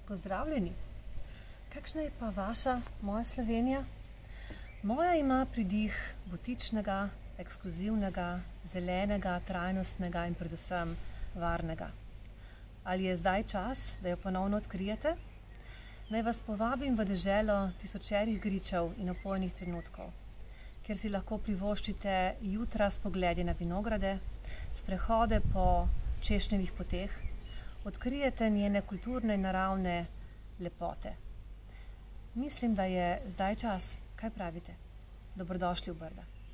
Pozdravljeni. Kakšna je pa vaša, moja Slovenija? Moja ima pridih butičnega, ekskluzivnega, zelenega, trajnostnega in predvsem varnega. Ali je zdaj čas, da jo ponovno odkrijete? Naj vas povabim v deželo tisočerih gričev in opojnih trenutkov, kjer si lahko privoščite jutra s pogledi na vinograde, sprehode po češnjevih poteh, odkrijete njene kulturne in naravne lepote. Mislim, da je zdaj čas. Kaj pravite? Dobrodošli v Brda.